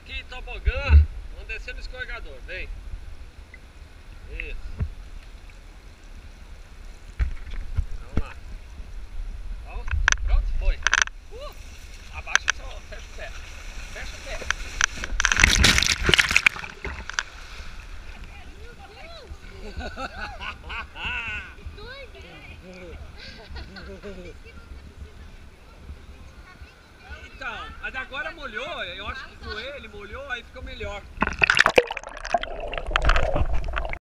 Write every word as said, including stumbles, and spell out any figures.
aqui em tobogã, vamos descer no escorregador, vem. Isso. Vamos lá. Ó, pronto, foi. Uh, abaixa o seu, fecha o pé. Fecha o pé. Então, mas agora molhou, eu acho que com ele molhou, aí ficou melhor.